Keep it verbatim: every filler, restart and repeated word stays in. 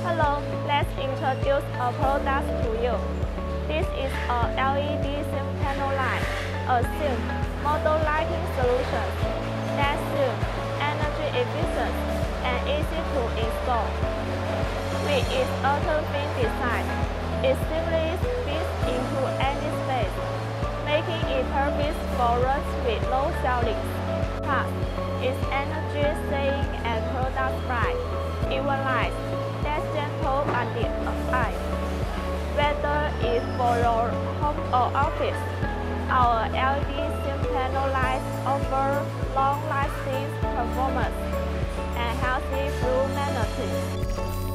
Hello, let's introduce a product to you. This is a L E D sim panel light, a sim model lighting solution that's sim, energy efficient, and easy to install. With its ultra-thin design, it simply fits into any space, making it perfect for runs with low ceilings. Plus, its energy-saving and product bright, even light that's gentle on the eye. Whether it's for your home or office, our L E D sim panel lights offer long-lasting performance and healthy blue magnetism.